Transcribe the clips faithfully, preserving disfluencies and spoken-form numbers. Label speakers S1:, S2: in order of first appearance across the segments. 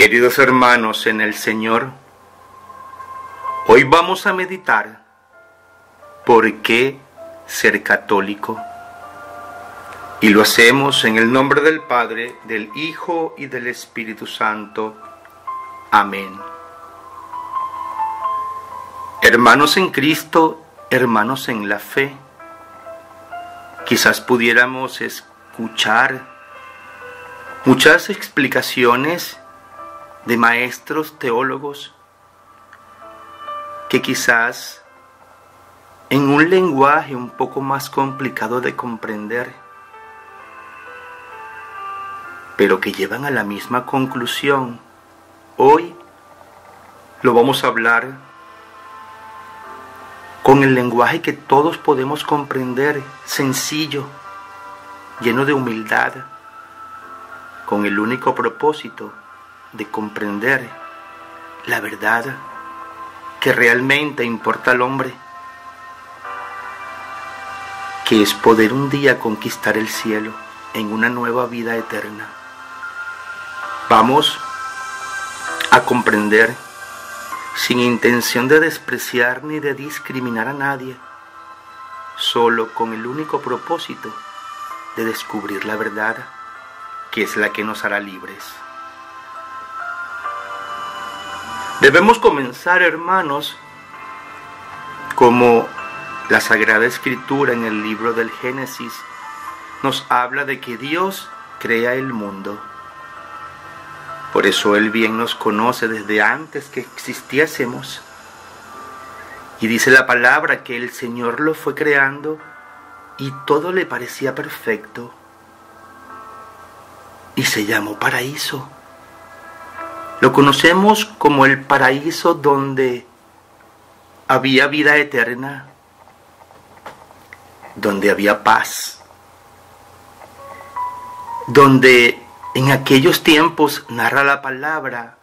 S1: Queridos hermanos en el Señor, hoy vamos a meditar por qué ser católico. Y lo hacemos en el nombre del Padre, del Hijo y del Espíritu Santo. Amén. Hermanos en Cristo, hermanos en la fe, quizás pudiéramos escuchar muchas explicaciones de maestros teólogos que quizás en un lenguaje un poco más complicado de comprender, pero que llevan a la misma conclusión. Hoy lo vamos a hablar con el lenguaje que todos podemos comprender, sencillo, lleno de humildad, con el único propósito de comprender la verdad que realmente importa al hombre, que es poder un día conquistar el cielo en una nueva vida eterna. Vamos a comprender, sin intención de despreciar ni de discriminar a nadie, solo con el único propósito de descubrir la verdad, que es la que nos hará libres. Debemos comenzar, hermanos, como la Sagrada Escritura en el libro del Génesis nos habla de que Dios crea el mundo. Por eso Él bien nos conoce desde antes que existiésemos. Y dice la palabra que el Señor lo fue creando y todo le parecía perfecto. Y se llamó paraíso. Lo conocemos como el paraíso donde había vida eterna, donde había paz, donde en aquellos tiempos, narra la palabra,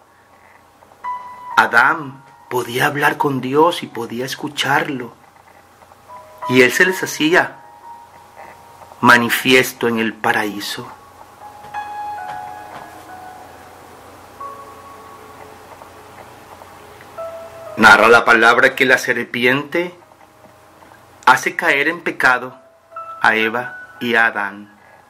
S1: Adán podía hablar con Dios y podía escucharlo, y Él se les hacía manifiesto en el paraíso. Narra la palabra que la serpiente hace caer en pecado a Eva y a Adán.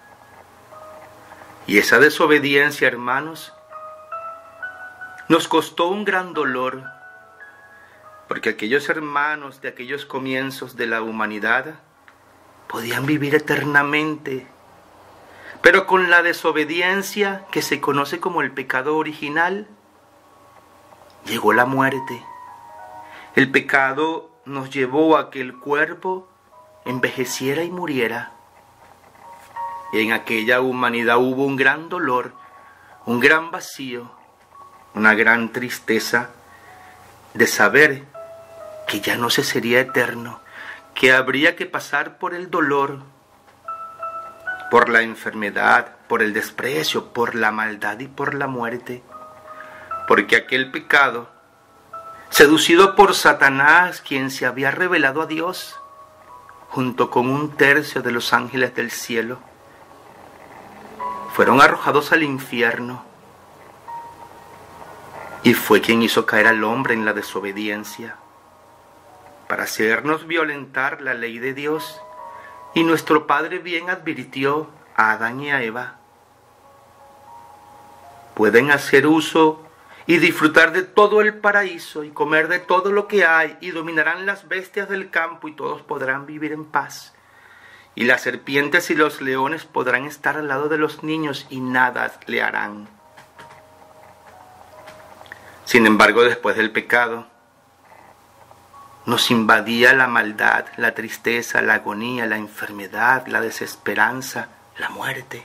S1: Y esa desobediencia, hermanos, nos costó un gran dolor, porque aquellos hermanos de aquellos comienzos de la humanidad podían vivir eternamente, pero con la desobediencia que se conoce como el pecado original, llegó la muerte. El pecado nos llevó a que el cuerpo envejeciera y muriera. Y en aquella humanidad hubo un gran dolor, un gran vacío, una gran tristeza de saber que ya no se sería eterno, que habría que pasar por el dolor, por la enfermedad, por el desprecio, por la maldad y por la muerte. Porque aquel pecado, seducido por Satanás, quien se había revelado a Dios, junto con un tercio de los ángeles del cielo, fueron arrojados al infierno, y fue quien hizo caer al hombre en la desobediencia, para hacernos violentar la ley de Dios. Y nuestro Padre bien advirtió a Adán y a Eva: pueden hacer uso y disfrutar de todo el paraíso y comer de todo lo que hay, y dominarán las bestias del campo y todos podrán vivir en paz. Y las serpientes y los leones podrán estar al lado de los niños y nada le harán. Sin embargo, después del pecado, nos invadía la maldad, la tristeza, la agonía, la enfermedad, la desesperanza, la muerte.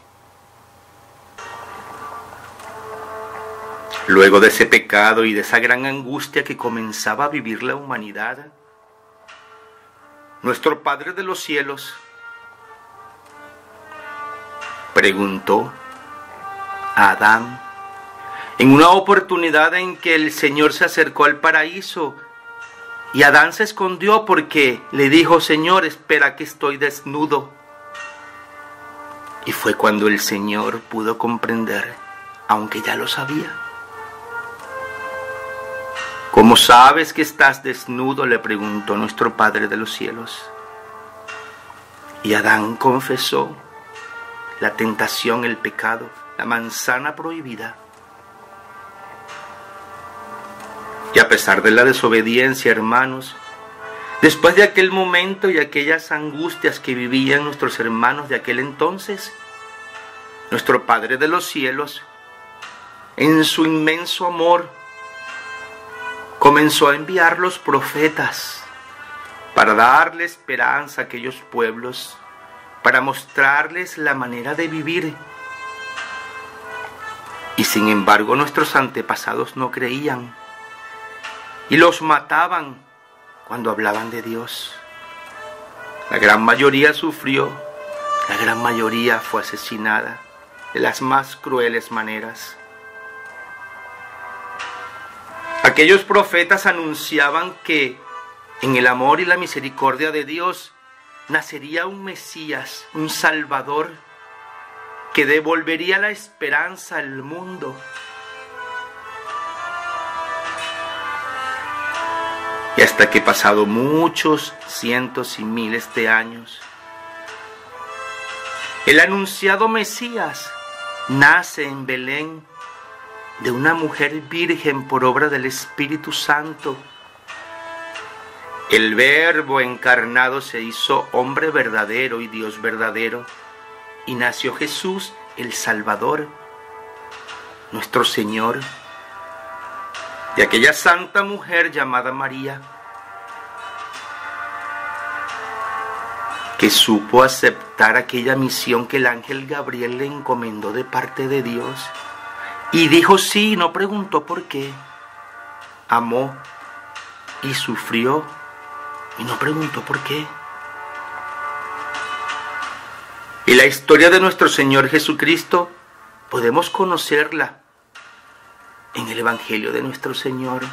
S1: Luego de ese pecado y de esa gran angustia que comenzaba a vivir la humanidad, nuestro Padre de los cielos preguntó a Adán, en una oportunidad en que el Señor se acercó al paraíso, y Adán se escondió porque le dijo: Señor, espera que estoy desnudo. Y fue cuando el Señor pudo comprender, aunque ya lo sabía, ¿Cómo sabes que estás desnudo?, le preguntó nuestro Padre de los cielos. Y Adán confesó la tentación, el pecado, la manzana prohibida. Y a pesar de la desobediencia, hermanos, después de aquel momento y aquellas angustias que vivían nuestros hermanos de aquel entonces, nuestro Padre de los cielos, en su inmenso amor, comenzó a enviar los profetas para darle esperanza a aquellos pueblos, para mostrarles la manera de vivir. Y sin embargo, nuestros antepasados no creían y los mataban cuando hablaban de Dios. La gran mayoría sufrió, la gran mayoría fue asesinada de las más crueles maneras. Aquellos profetas anunciaban que en el amor y la misericordia de Dios nacería un Mesías, un Salvador, que devolvería la esperanza al mundo. Y hasta que pasado muchos cientos y miles de años, el anunciado Mesías nace en Belén de una mujer virgen por obra del Espíritu Santo. El Verbo encarnado se hizo hombre verdadero y Dios verdadero, y nació Jesús, el Salvador, nuestro Señor, de aquella santa mujer llamada María, que supo aceptar aquella misión que el ángel Gabriel le encomendó de parte de Dios, y dijo sí, no preguntó por qué. Amó y sufrió y no preguntó por qué. Y la historia de nuestro Señor Jesucristo podemos conocerla en el Evangelio de nuestro Señor.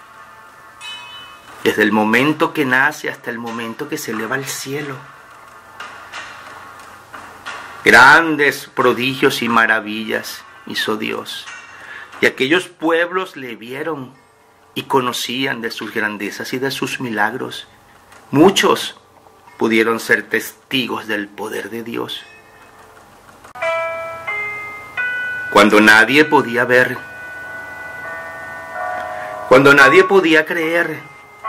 S1: Desde el momento que nace hasta el momento que se eleva al cielo. Grandes prodigios y maravillas hizo Dios. Y aquellos pueblos le vieron y conocían de sus grandezas y de sus milagros. Muchos pudieron ser testigos del poder de Dios. Cuando nadie podía ver, cuando nadie podía creer,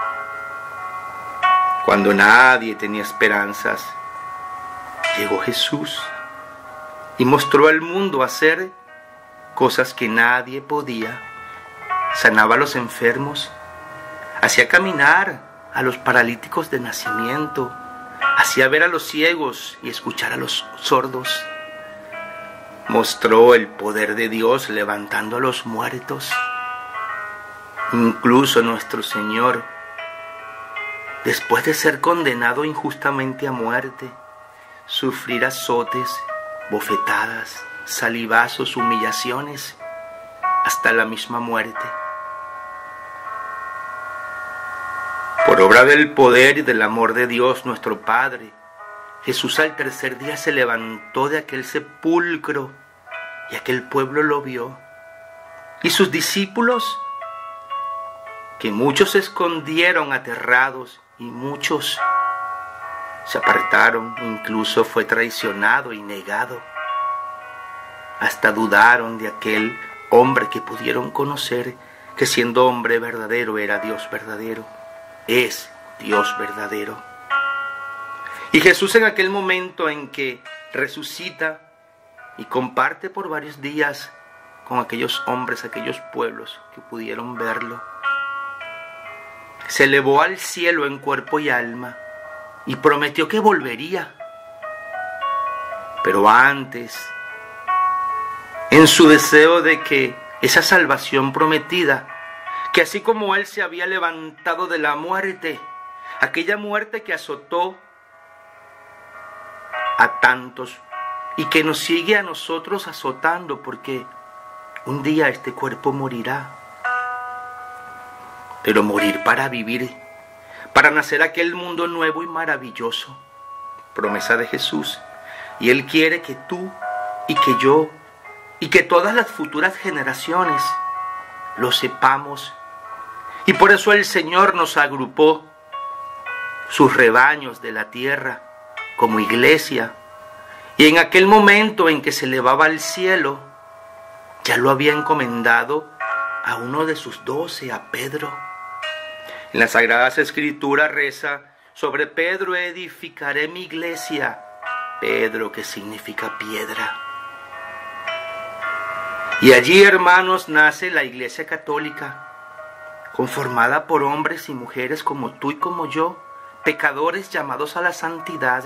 S1: cuando nadie tenía esperanzas, llegó Jesús y mostró al mundo hacer cosas que nadie podía. Sanaba a los enfermos, hacía caminar a los paralíticos de nacimiento, hacía ver a los ciegos y escuchar a los sordos. Mostró el poder de Dios levantando a los muertos. Incluso nuestro Señor, después de ser condenado injustamente a muerte, sufrir azotes, bofetadas, salivazos, humillaciones, hasta la misma muerte. Por obra del poder y del amor de Dios nuestro Padre, Jesús al tercer día se levantó de aquel sepulcro y aquel pueblo lo vio. Y sus discípulos, que muchos se escondieron aterrados y muchos se apartaron, incluso fue traicionado y negado. Hasta dudaron de aquel hombre que pudieron conocer, que siendo hombre verdadero era Dios verdadero, es Dios verdadero. Y Jesús, en aquel momento en que resucita y comparte por varios días con aquellos hombres, aquellos pueblos que pudieron verlo, se elevó al cielo en cuerpo y alma y prometió que volvería. Pero antes, en su deseo de que esa salvación prometida, que así como Él se había levantado de la muerte, aquella muerte que azotó a tantos y que nos sigue a nosotros azotando, porque un día este cuerpo morirá, pero morir para vivir, para nacer aquel mundo nuevo y maravilloso, promesa de Jesús. Y Él quiere que tú y que yo y que todas las futuras generaciones lo sepamos Y por eso el Señor nos agrupó sus rebaños de la tierra como iglesia. Y en aquel momento en que se elevaba al cielo, ya lo había encomendado a uno de sus doce, a Pedro. En las Sagradas Escrituras reza: sobre Pedro edificaré mi iglesia. Pedro, que significa piedra. Y allí, hermanos, nace la Iglesia Católica, conformada por hombres y mujeres como tú y como yo, pecadores llamados a la santidad.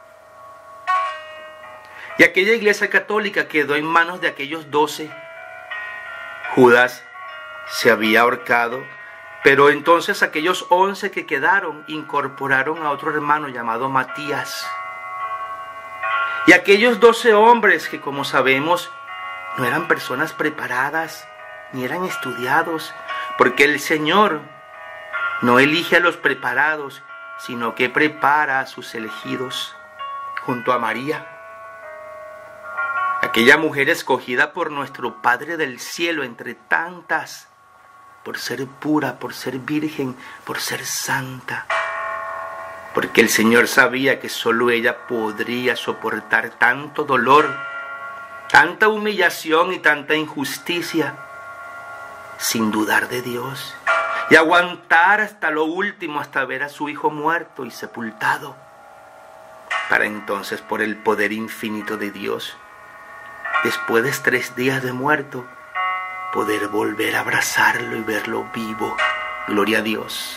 S1: Y aquella Iglesia Católica quedó en manos de aquellos doce. Judas se había ahorcado, pero entonces aquellos once que quedaron incorporaron a otro hermano llamado Matías. Y aquellos doce hombres que, como sabemos, no eran personas preparadas, ni eran estudiados, porque el Señor no elige a los preparados, sino que prepara a sus elegidos, junto a María, aquella mujer escogida por nuestro Padre del cielo entre tantas, por ser pura, por ser virgen, por ser santa. Porque el Señor sabía que solo ella podría soportar tanto dolor, tanta humillación y tanta injusticia, sin dudar de Dios, y aguantar hasta lo último, hasta ver a su hijo muerto y sepultado, para entonces, por el poder infinito de Dios, después de tres días de muerto, poder volver a abrazarlo y verlo vivo. Gloria a Dios.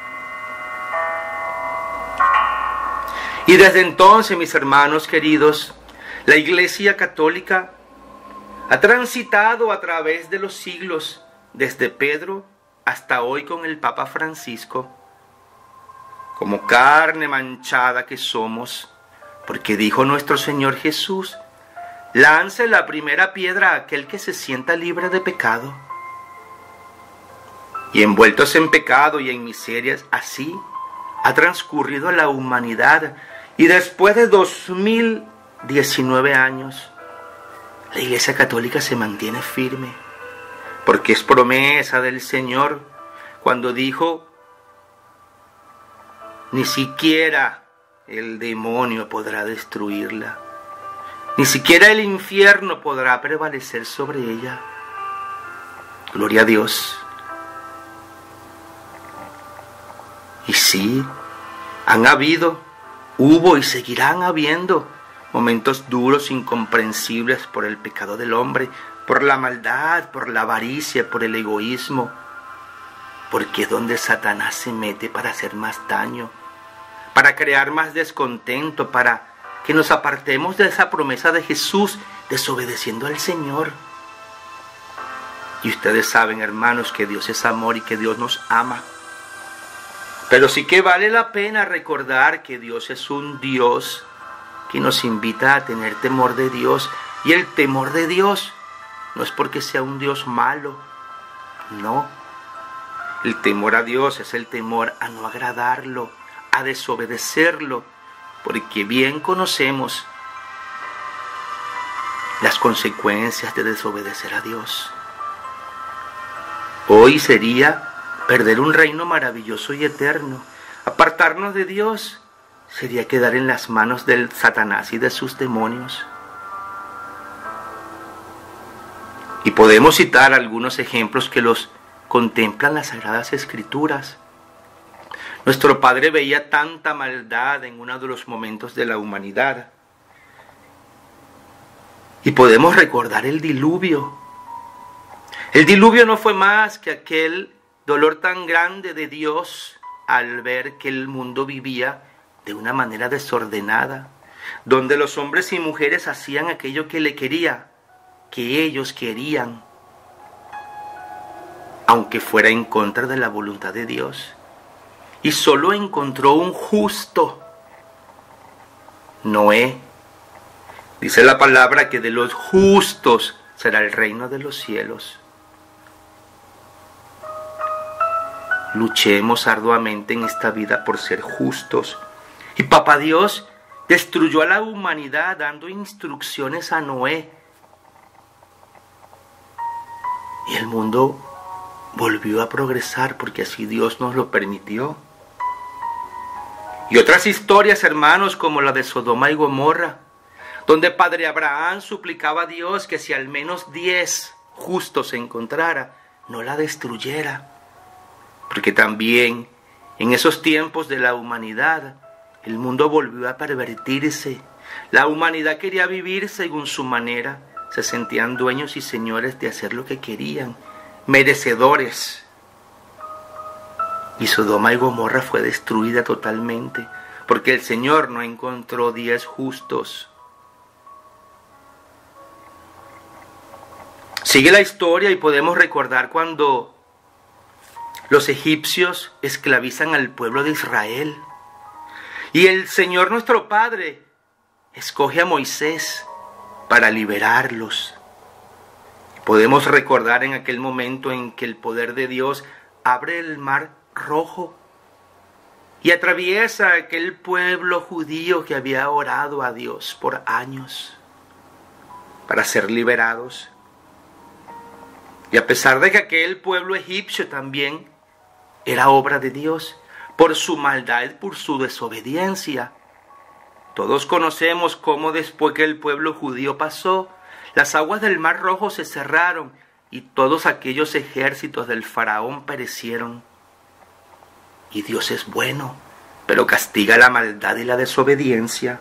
S1: Y desde entonces, mis hermanos queridos, la Iglesia Católica ha transitado a través de los siglos, desde Pedro hasta hoy con el Papa Francisco, como carne manchada que somos, porque dijo nuestro Señor Jesús: lance la primera piedra a aquel que se sienta libre de pecado. Y envueltos en pecado y en miserias, así ha transcurrido la humanidad. Y después de dos mil diecinueve años, la Iglesia Católica se mantiene firme, porque es promesa del Señor cuando dijo: ni siquiera el demonio podrá destruirla, ni siquiera el infierno podrá prevalecer sobre ella. Gloria a Dios. Y sí, han habido, hubo y seguirán habiendo momentos duros, incomprensibles por el pecado del hombre, por la maldad, por la avaricia, por el egoísmo, porque es donde Satanás se mete para hacer más daño, para crear más descontento, para que nos apartemos de esa promesa de Jesús, desobedeciendo al Señor. Y ustedes saben, hermanos, que Dios es amor y que Dios nos ama. Pero sí que vale la pena recordar que Dios es un Dios que nos invita a tener temor de Dios. Y el temor de Dios no es porque sea un Dios malo, no. El temor a Dios es el temor a no agradarlo, a desobedecerlo, porque bien conocemos las consecuencias de desobedecer a Dios. Hoy sería perder un reino maravilloso y eterno. Apartarnos de Dios sería quedar en las manos del Satanás y de sus demonios. Y podemos citar algunos ejemplos que los contemplan las Sagradas Escrituras. Nuestro Padre veía tanta maldad en uno de los momentos de la humanidad. Y podemos recordar el diluvio. El diluvio no fue más que aquel dolor tan grande de Dios al ver que el mundo vivía de una manera desordenada, donde los hombres y mujeres hacían aquello que le quería, que ellos querían, aunque fuera en contra de la voluntad de Dios. Y solo encontró un justo, Noé. Dice la palabra que de los justos será el reino de los cielos. Luchemos arduamente en esta vida por ser justos. Y Papá Dios destruyó a la humanidad dando instrucciones a Noé. Y el mundo volvió a progresar porque así Dios nos lo permitió. Y otras historias, hermanos, como la de Sodoma y Gomorra, donde Padre Abraham suplicaba a Dios que si al menos diez justos se encontrara, no la destruyera. Porque también en esos tiempos de la humanidad, el mundo volvió a pervertirse. La humanidad quería vivir según su manera. Se sentían dueños y señores de hacer lo que querían, merecedores. Y Sodoma y Gomorra fue destruida totalmente, porque el Señor no encontró diez justos. Sigue la historia y podemos recordar cuando los egipcios esclavizan al pueblo de Israel. Y el Señor nuestro Padre escoge a Moisés para liberarlos. Podemos recordar en aquel momento en que el poder de Dios abre el mar Rojo y atraviesa aquel pueblo judío que había orado a Dios por años para ser liberados. Y a pesar de que aquel pueblo egipcio también era obra de Dios, por su maldad, por su desobediencia, todos conocemos cómo después que el pueblo judío pasó, las aguas del Mar Rojo se cerraron y todos aquellos ejércitos del faraón perecieron. Y Dios es bueno, pero castiga la maldad y la desobediencia.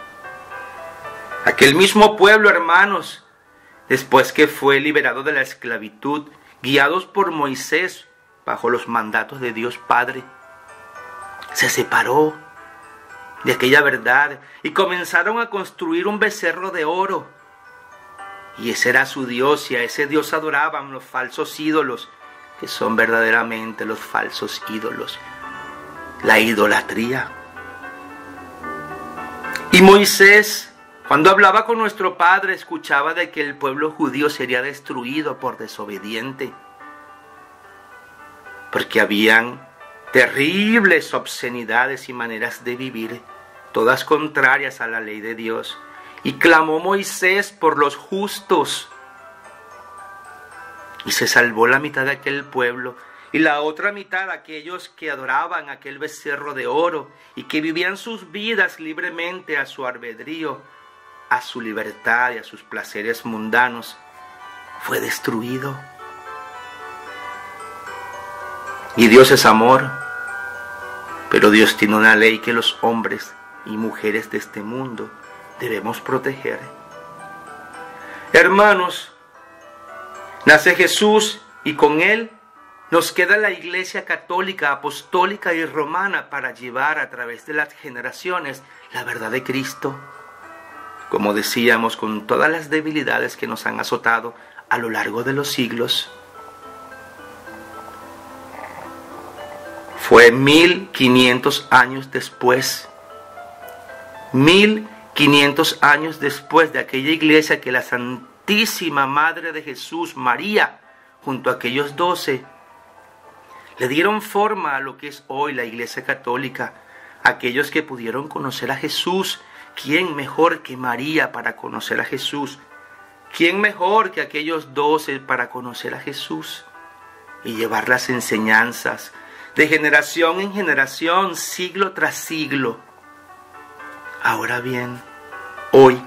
S1: Aquel mismo pueblo, hermanos, después que fue liberado de la esclavitud, guiados por Moisés bajo los mandatos de Dios Padre, se separó de aquella verdad y comenzaron a construir un becerro de oro. Y ese era su Dios, y a ese Dios adoraban los falsos ídolos, que son verdaderamente los falsos ídolos, la idolatría. Y Moisés, cuando hablaba con nuestro Padre, escuchaba de que el pueblo judío sería destruido por desobediente, porque habían terribles obscenidades y maneras de vivir, todas contrarias a la ley de Dios. Y clamó Moisés por los justos. Y se salvó la mitad de aquel pueblo. Y la otra mitad, aquellos que adoraban aquel becerro de oro y que vivían sus vidas libremente a su albedrío, a su libertad y a sus placeres mundanos, fue destruido. Y Dios es amor, pero Dios tiene una ley que los hombres y mujeres de este mundo debemos proteger. Hermanos, nace Jesús y con él nos queda la Iglesia católica, apostólica y romana para llevar a través de las generaciones la verdad de Cristo. Como decíamos, con todas las debilidades que nos han azotado a lo largo de los siglos. Fue mil quinientos años después, mil quinientos años después de aquella iglesia que la Santísima Madre de Jesús, María, junto a aquellos doce, le dieron forma a lo que es hoy la Iglesia Católica, aquellos que pudieron conocer a Jesús. ¿Quién mejor que María para conocer a Jesús? ¿Quién mejor que aquellos doce para conocer a Jesús y llevar las enseñanzas de generación en generación, siglo tras siglo? Ahora bien, hoy,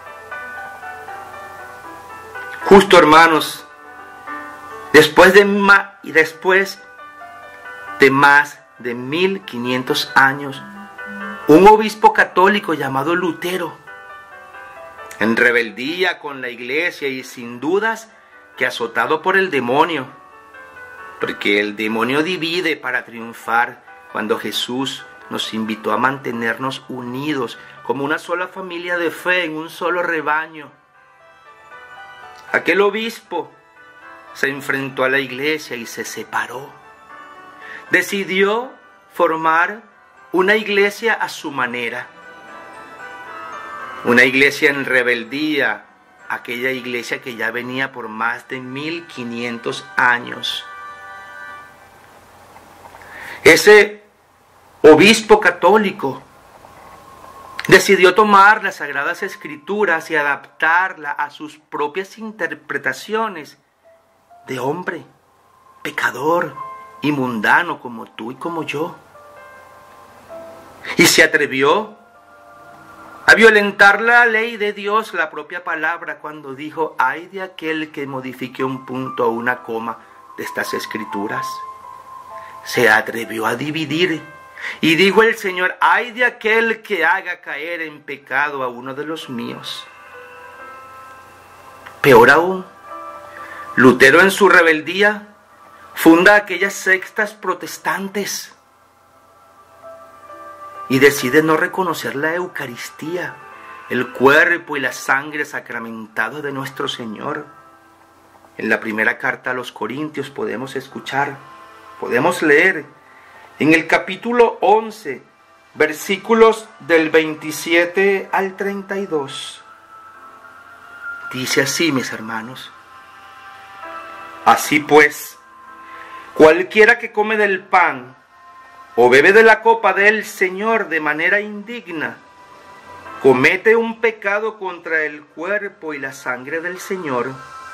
S1: justo hermanos, después de, ma y después de más de mil quinientos años, un obispo católico llamado Lutero, en rebeldía con la iglesia y sin dudas que azotado por el demonio, porque el demonio divide para triunfar, cuando Jesús nos invitó a mantenernos unidos como una sola familia de fe en un solo rebaño. Aquel obispo se enfrentó a la iglesia y se separó. Decidió formar una iglesia a su manera, una iglesia en rebeldía, aquella iglesia que ya venía por más de mil quinientos años. Ese obispo católico decidió tomar las Sagradas Escrituras y adaptarla a sus propias interpretaciones de hombre, pecador y mundano como tú y como yo. Y se atrevió a violentar la ley de Dios, la propia palabra, cuando dijo: ay de aquel que modifique un punto o una coma de estas escrituras. Se atrevió a dividir y dijo el Señor: ay de aquel que haga caer en pecado a uno de los míos. Peor aún, Lutero en su rebeldía funda aquellas sectas protestantes y decide no reconocer la Eucaristía, el cuerpo y la sangre sacramentados de nuestro Señor. En la primera carta a los Corintios podemos escuchar, podemos leer en el capítulo once, versículos del veintisiete al treinta y dos. Dice así, mis hermanos: así pues, cualquiera que come del pan o bebe de la copa del Señor de manera indigna, comete un pecado contra el cuerpo y la sangre del Señor.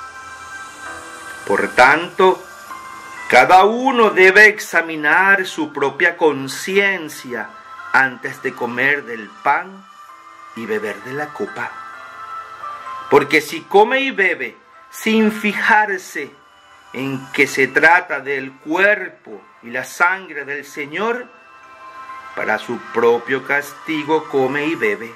S1: Por tanto, cada uno debe examinar su propia conciencia antes de comer del pan y beber de la copa. Porque si come y bebe sin fijarse en que se trata del cuerpo y la sangre del Señor, para su propio castigo come y bebe.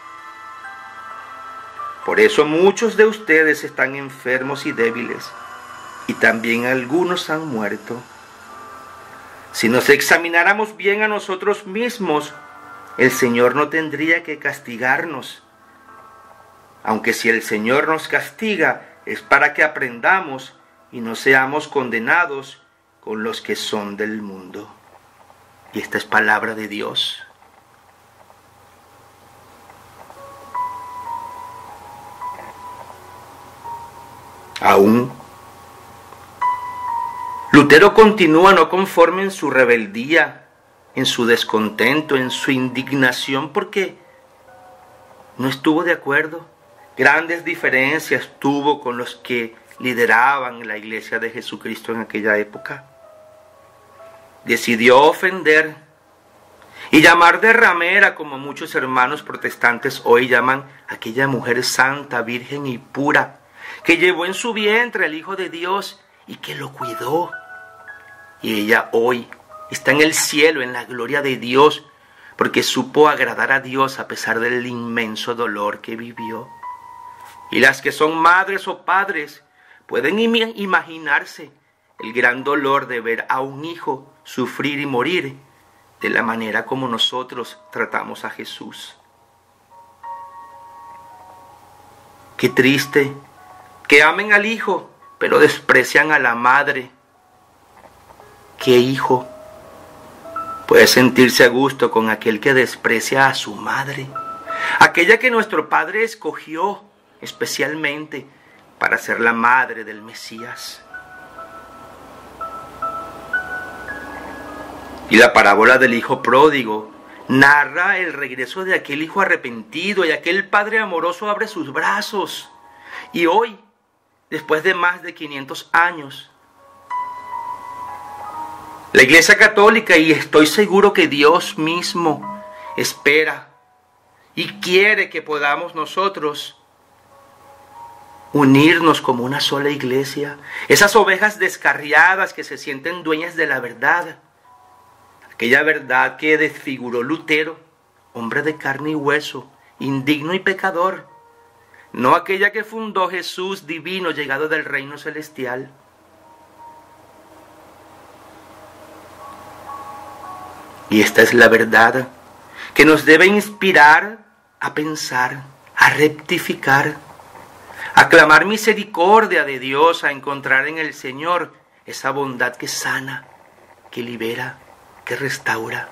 S1: Por eso muchos de ustedes están enfermos y débiles, y también algunos han muerto. Si nos examináramos bien a nosotros mismos, el Señor no tendría que castigarnos. Aunque si el Señor nos castiga, es para que aprendamos y no seamos condenados con los que son del mundo. Y esta es palabra de Dios. Aún Lutero continúa no conforme en su rebeldía, en su descontento, en su indignación, porque no estuvo de acuerdo. Grandes diferencias tuvo con los que lideraban la iglesia de Jesucristo en aquella época. Decidió ofender y llamar de ramera, como muchos hermanos protestantes hoy llaman a aquella mujer santa, virgen y pura, que llevó en su vientre al Hijo de Dios y que lo cuidó. Y ella hoy está en el cielo, en la gloria de Dios, porque supo agradar a Dios a pesar del inmenso dolor que vivió. Y las que son madres o padres pueden im- imaginarse el gran dolor de ver a un hijo sufrir y morir de la manera como nosotros tratamos a Jesús. Qué triste que amen al hijo, pero desprecian a la madre. ¿Qué hijo puede sentirse a gusto con aquel que desprecia a su madre? Aquella que nuestro Padre escogió especialmente para ser la madre del Mesías. Y la parábola del hijo pródigo narra el regreso de aquel hijo arrepentido, y aquel padre amoroso abre sus brazos. Y hoy, después de más de quinientos años, la Iglesia Católica, y estoy seguro que Dios mismo, espera y quiere que podamos nosotros unirnos como una sola iglesia. Esas ovejas descarriadas que se sienten dueñas de la verdad. Aquella verdad que desfiguró Lutero, hombre de carne y hueso, indigno y pecador. No aquella que fundó Jesús divino, llegado del reino celestial. Y esta es la verdad que nos debe inspirar a pensar, a rectificar, a clamar misericordia de Dios, a encontrar en el Señor esa bondad que sana, que libera, que restaura.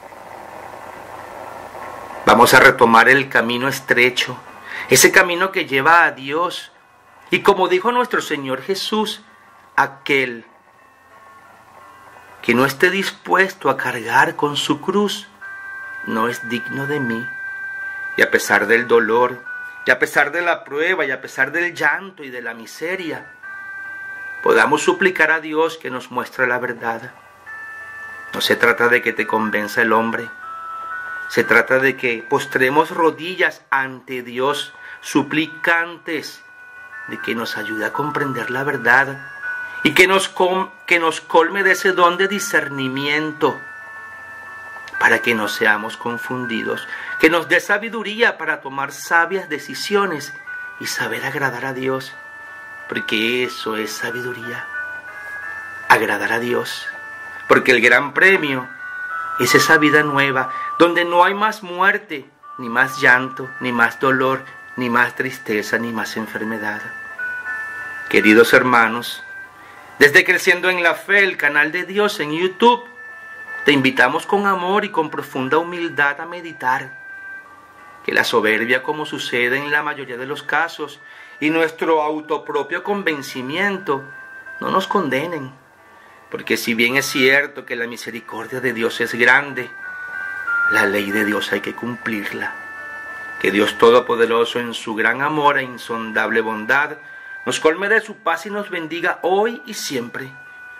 S1: Vamos a retomar el camino estrecho, ese camino que lleva a Dios. Y como dijo nuestro Señor Jesús, aquel que no esté dispuesto a cargar con su cruz no es digno de mí. Y a pesar del dolor, y a pesar de la prueba, y a pesar del llanto y de la miseria, podamos suplicar a Dios que nos muestre la verdad. No se trata de que te convenza el hombre. Se trata de que postremos rodillas ante Dios, suplicantes de que nos ayude a comprender la verdad y que nos, que nos colme de ese don de discernimiento para que no seamos confundidos, que nos dé sabiduría para tomar sabias decisiones y saber agradar a Dios, porque eso es sabiduría, agradar a Dios, porque el gran premio es esa vida nueva, donde no hay más muerte, ni más llanto, ni más dolor, ni más tristeza, ni más enfermedad. Queridos hermanos, desde Creciendo en la Fe, el canal de Dios en YouTube, te invitamos con amor y con profunda humildad a meditar que la soberbia, como sucede en la mayoría de los casos, y nuestro autopropio convencimiento no nos condenen, porque si bien es cierto que la misericordia de Dios es grande, la ley de Dios hay que cumplirla. Que Dios Todopoderoso, en su gran amor e insondable bondad, nos colme de su paz y nos bendiga hoy y siempre.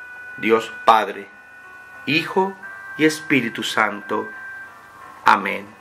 S1: Dios Padre, Hijo y Espíritu Santo. Amén.